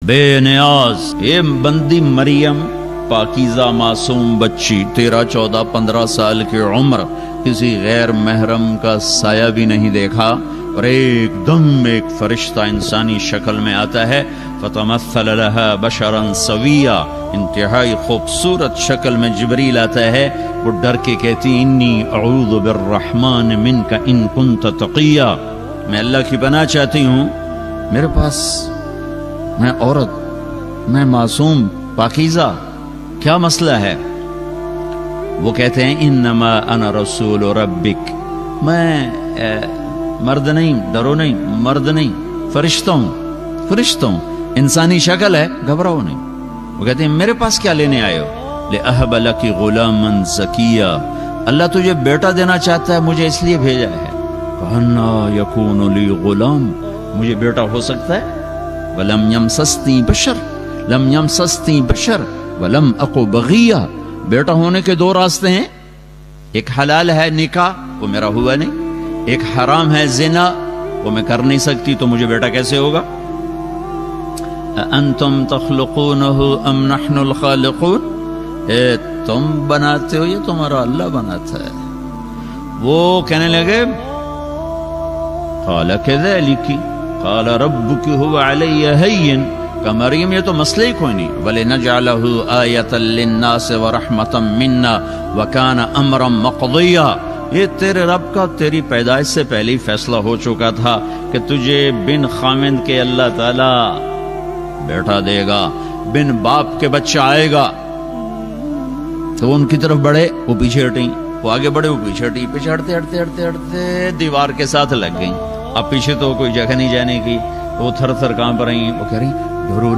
بے نیاز یہ بندی مریم پاکیزہ معصوم بچی 13 14 15 سال کی عمر کسی غیر محرم کا سایہ بھی نہیں دیکھا اور ایک دم ایک فرشتہ انسانی شکل میں آتا ہے فتمثل لها بشرا سویا انتہائی خوبصورت شکل میں جبریل آتا ہے وہ ڈر کے کہتی انی اعوذ بالرحمن منک ان کنت تقیا میں اللہ کی پناہ چاہتی ہوں میرے پاس میں عورت میں معصوم پاکیزہ کیا مسئلہ ہے وہ کہتے ہیں انما انا رسول ربک میں مرد نہیں ڈرو نہیں مرد نہیں فرشتہ ہوں انسانی شکل ہے گھبراؤ نہیں وہ کہتے ہیں میرے پاس کیا لینے آئے ہو لأہب لک غلاما زکیا اللہ تجھے بیٹا دینا چاہتا ہے مجھے اس لیے بھیجا ہے فَأَنَّا يَكُونُ لِي غلام مجھے بیٹا ہو سکتا ہے وَلَمْ يَمْسَسْنِي بَشَرٌ وَلَمْ أَقُ بَغِيًّا بیٹا ہونے کے دو راستے ہیں ایک حلال ہے نکاح وہ میرا ہوا نہیں ایک حرام ہے زنا وہ میں کر نہیں سکتی تو مجھے بیٹا کیسے ہوگا أَأَنْتُمْ تَخْلُقُونَهُ أَمْ نَحْنُ الْخَالِقُونَ تم بناتے ہو یا تمہارا اللہ بناتا ہے وہ کہنے لگے قَالَ كَذَلِكِ قَالَ رَبُّكِ هُوَ عَلَيَّ هَيِّنٌ کہ مریم یہ تو مسئلہ ہی کوئی نہیں وَلِنَجْعَلَهُ آیَةً لِلنَّاسِ وَرَحْمَةً مِنَّا وَكَانَ أَمْرًا مَقْضِيًّا یہ تیرے رب کا تیری پیدائش سے پہلے ہی فیصلہ ہو چکا تھا کہ تجھے بن خامند کے اللہ تعالی بیٹا دے گا بن باپ کے بچہ آئے گا تو ان کی طرف بڑھے وہ پیچھے ہٹیں وہ آگے بڑھے وہ پیچھے ہٹیں پیچھے ہٹتے دیوار کے ساتھ لگ گئیں اب پیچھے تو کوئی جگہ نہیں جانے کی وہ تھر تھر کانپ رہی وہ کہہ رہی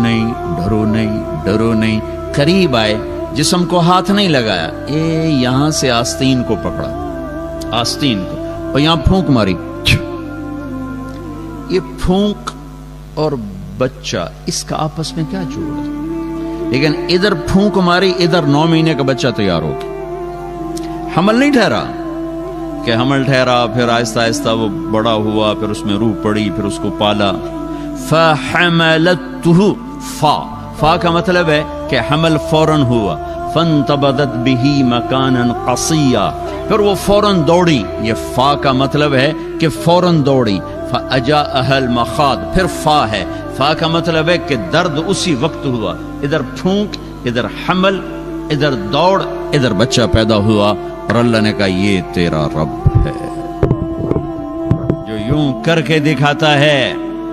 ڈرو نہیں قریب آئے جسم کو ہاتھ نہیں لگایا یہاں سے آستین کو پکڑا آستین کو اور یہاں پھونک ماری یہ پھونک اور بچہ اس کا آپس میں کیا جوڑ ہے لیکن ادھر پھونک ماری ادھر 9 مہینے کا بچہ تیار ہو گیا حمل نہیں ٹھہرا کہ حمل ٹھہرا پھر آہستہ آہستہ وہ بڑا ہوا پھر اس میں روح پڑی پھر اس کو پالا فحملته فا کا مطلب ہے کہ حمل فوراً ہوا فانتبذت به مکانا قصیا پھر وہ فوراً دوڑی یہ فا کا مطلب ہے کہ فوراً دوڑی فاجاءها المخاض پھر فا ہے فا کا مطلب ہے کہ درد اسی وقت ہوا ادھر پھونک ادھر حمل ادھر دوڑ ادھر بچہ پیدا ہوا اور اللہ نے کہا یہ تیرا رب ہے جو یوں کر کے دکھاتا ہے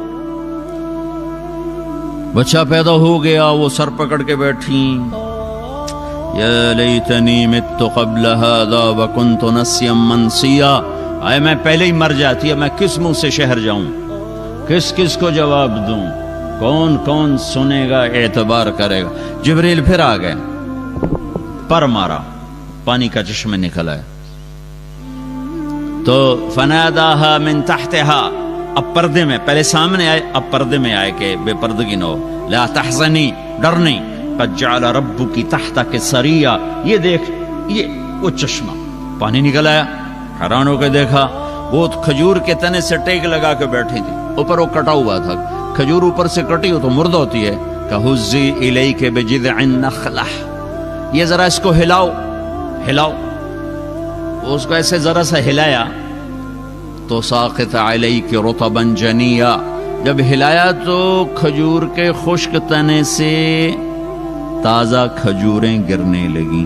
بچہ پیدا ہو گیا وہ سر پکڑ کے بیٹھی یا لیتنی مت قبل هذا وکنت نسیا منسیا آئے میں پہلے ہی مر جاتی ہے میں کس منہ سے شہر جاؤں کس کو جواب دوں کون سنے گا اعتبار کرے گا جبریل پھر آ گئے پر مارا پانی کا چشمہ نکل آیا تو فناداها من تحتها اب پردے میں پہلے سامنے آئے اب پردے میں آئے کہ بے پردگی نہ ہو لا تحزنی ڈر نہیں قد جعل ربک تحتک سریا یہ دیکھ یہ وہ چشمہ پانی نکل آیا حیران ہو کے دیکھا وہ کھجور کے تنے سے ٹیک لگا کے بیٹھی تھی اوپر وہ کٹا ہوا تھا کھجور اوپر سے کٹی ہو تو مردہ ہوتی ہے کہزی الیک بجذع النخلہ یہ ذرا اس کو ہلاؤ اس کو ایسے ذرا سا ہلایا تو ساقط علیک رطبا جنیا جب ہلایا تو کھجور کے خشک تنے سے تازہ کھجوریں گرنے لگیں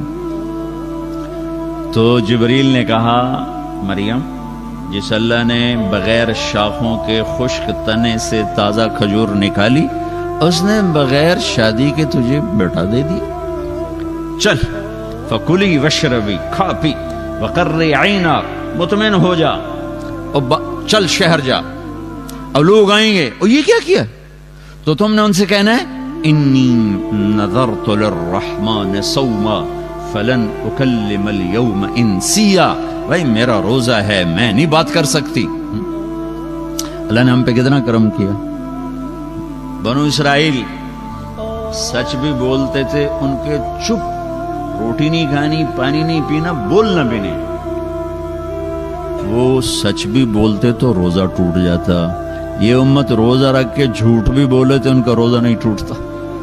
تو جبریل نے کہا مریم جس اللہ نے بغیر شاخوں کے خشک تنے سے تازہ کھجور نکالی اس نے بغیر شادی کے تجھے بیٹا دے دیا چل فکلی وشربی کھا پی وقرری عینک مطمئن ہو جا چل شہر جا اب لوگ آئیں گے اور یہ کیا کیا تو تم نے ان سے کہنا ہے انی نذرت للرحمن صوما فلن اکلم اليوم انسیا بھائی میرا روزہ ہے میں نہیں بات کر سکتی اللہ نے ہم پہ کتنا کرم کیا بنو اسرائیل سچ بھی بولتے تھے ان کے چپ روٹی نہیں کھانی پانی نہیں پینا بولنا بھی نہیں وہ سچ بھی بولتے تو روزہ ٹوٹ جاتا یہ امت روزہ رکھ کے جھوٹ بھی بولے تو ان کا روزہ نہیں ٹوٹتا.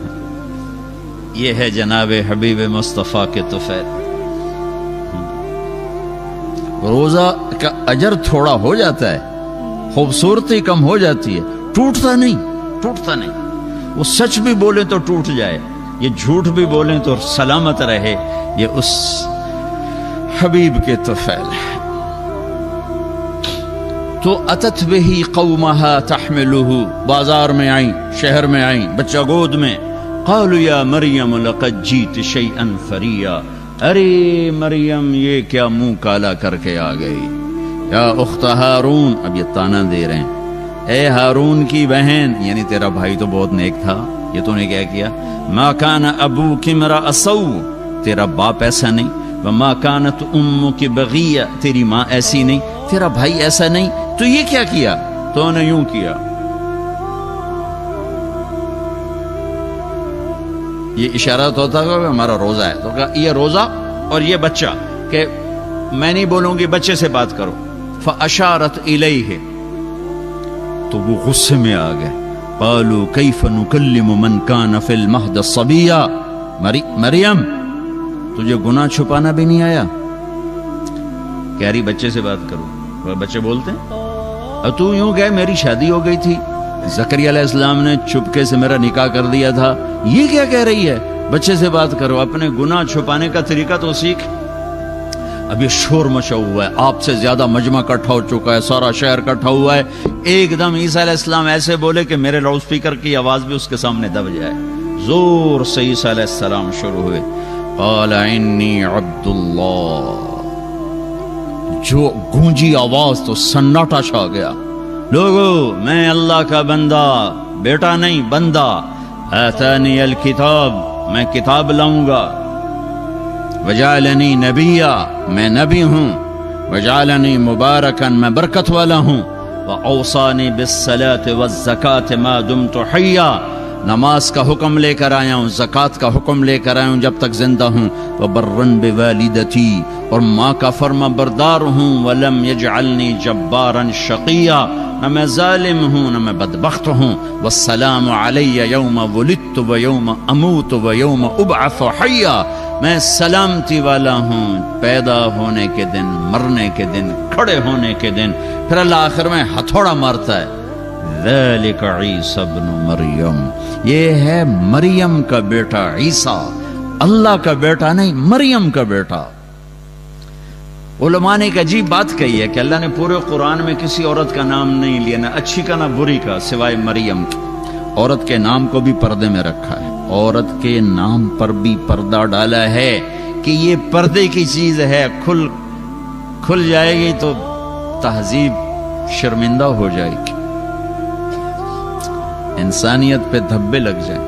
یہ ہے جناب حبیب مصطفیٰ کے طفیل. روزہ کا اجر تھوڑا ہو جاتا ہے, خوبصورتی کم ہو جاتی ہے, ٹوٹتا نہیں. وہ سچ بھی بولے تو ٹوٹ جائے, یہ جھوٹ بھی بولیں تو سلامت رہے. یہ اس حبیب کے طفیل ہے. تو اتت بہی قومہا تحملہ, بازار میں آئیں, شہر میں آئیں, بچہ گود میں. قالوا یا مریم لقد جیت شیئا فریا, ارے مریم یہ کیا منہ کالا کر کے آ گئی. یا اخت ہارون, اب یہ تانا دے رہے ہیں, اے ہارون کی بہن, یعنی تیرا بھائی تو بہت نیک تھا, یہ تو نے کیا کیا. ما کان ابوک امرأ سوء, تیرا باپ ایسا نہیں. وما کانت امک بغیہ, تیری ماں ایسی نہیں, تیرا بھائی ایسا نہیں, تو یہ کیا کیا؟ تو نے یوں کیا. یہ اشارہ تو ہوتا ہے کہ ہمارا روزہ ہے, تو کہا یہ روزہ اور یہ بچہ, کہ میں نہیں بولوں گی, بچے سے بات کرو. فاشارت الیہ, تو وہ غصے میں آ گئے. قالوا کیف نکلم من کان فی المہد صبیا, مریم تجھے گناہ چھپانا بھی نہیں آیا؟ کہہ رہی بچے سے بات کرو. بچے بولتے ہیں اور تو یوں کہ میری شادی ہو گئی تھی, زکریا علیہ السلام نے چپکے سے میرا نکاح کر دیا تھا, یہ کیا کہہ رہی ہے؟ بچے سے بات کرو, اپنے گناہ چھپانے کا طریقہ تو سیکھ. اب یہ شور مچا ہوا ہے, آپ سے زیادہ مجمع کٹھا ہو چکا ہے, سارا شہر کٹھا ہوا ہے. ایک دم عیسیٰ علیہ السلام ایسے بولے کہ میرے لاؤڈ سپیکر کی آواز بھی اس کے سامنے دب جائے. زور سے عیسیٰ علیہ السلام شروع ہوئے. قال انی عبد اللہ, جو گونجی آواز تو سناٹا چھا گیا. لوگو میں اللہ کا بندہ, بیٹا نہیں بندہ. آتانی الکتاب, میں کتاب لاؤں گا. وجعلنی نبیا, میں نبی ہوں. وجعلنی مبارکا, میں برکت والا ہوں. واوصانی بالصلاة والزکاة ما دمت حیا, نماز کا حکم لے کر آیا ہوں, زکوٰۃ کا حکم لے کر آیا ہوں جب تک زندہ ہوں. وبرن بوالدتی, اور ماں کا فرما بردار ہوں. ولم یجعلنی جبارا شقیا, نہ میں ظالم ہوں نہ میں بدبخت ہوں. والسلام علی یوم ولدت ویوم اموت ویوم ابعث حیا, میں سلامتی والا ہوں پیدا ہونے کے دن, مرنے کے دن, کھڑے ہونے کے دن. پھر اللہ آخر میں ہتھوڑا مارتا ہے. ذالک عیسی ابن مریم, یہ ہے مریم کا بیٹا عیسیٰ, اللہ کا بیٹا نہیں, مریم کا بیٹا. علماء نے ایک عجیب بات کہی ہے کہ اللہ نے پورے قرآن میں کسی عورت کا نام نہیں لیا, نہ اچھی کا نہ بری کا, سوائے مریم کی. عورت کے نام کو بھی پردے میں رکھا ہے, عورت کے نام پر بھی پردہ ڈالا ہے کہ یہ پردے کی چیز ہے, کھل جائے گی تو تہذیب شرمندہ ہو جائے گی, انسانیت پہ دھبے لگ جائیں.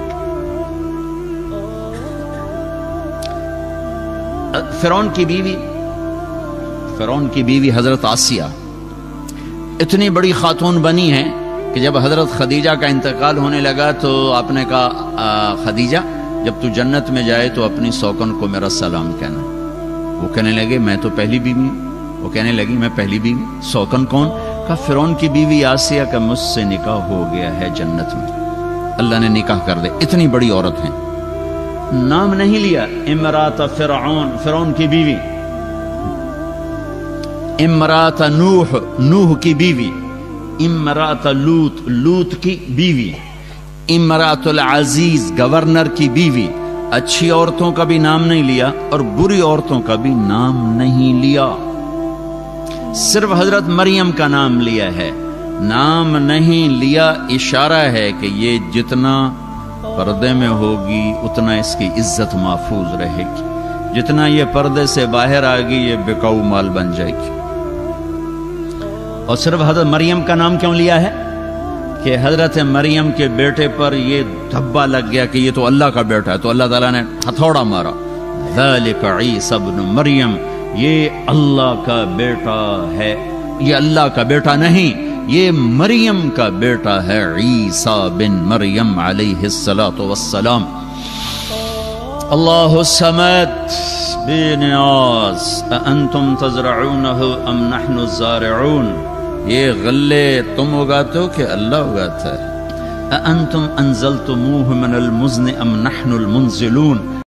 فرعون کی بیوی حضرت آسیہ اتنی بڑی خاتون بنی ہے کہ جب حضرت خدیجہ کا انتقال ہونے لگا تو آپ نے کہا خدیجہ جب تو جنت میں جائے تو اپنی سوکن کو میرا سلام کہنا. وہ کہنے لگے میں تو پہلی بیوی ہوں. وہ کہنے لگی میں پہلی بیوی, سوکن کون؟ کہا فرعون کی بیوی آسیہ کا مجھ سے نکاح ہو گیا ہے جنت میں, اللہ نے نکاح کر دے. اتنی بڑی عورت ہیں, نام نہیں لیا. امرات فرعون, فرعون کی بیوی. امرات نوح, نوح کی بیوی. امرات لوط, لوط کی بیوی. امرات العزیز, گورنر کی بیوی. اچھی عورتوں کا بھی نام نہیں لیا اور بری عورتوں کا بھی نام نہیں لیا, صرف حضرت مریم کا نام لیا ہے. نام نہیں لیا اشارہ ہے کہ یہ جتنا پردے میں ہوگی اتنا اس کی عزت محفوظ رہے گی, جتنا یہ پردے سے باہر آ گئی یہ بکاؤ مال بن جائے گی. اور صرف حضرت مریم کا نام کیوں لیا ہے کہ حضرت مریم کے بیٹے پر یہ دھبا لگ گیا کہ یہ تو اللہ کا بیٹا ہے, تو اللہ تعالیٰ نے ہتھوڑا مارا. ذالک عیسی ابن مریم, یہ اللہ کا بیٹا ہے, یہ اللہ کا بیٹا نہیں, یہ مریم کا بیٹا ہے, عیسیٰ بن مریم علیہ الصلاۃ والسلام. اللہ الصمد بے نیاز, انتم تزرعونہ ام نحن الزارعون, یہ غلے تم اگاتے ہو کہ اللہ اگاتا ہے؟ اَأَنْتُمْ أَنزَلْتُمُوهُ مِنَ الْمُزْنِ أَمْ نَحْنُ الْمُنزِلُونَ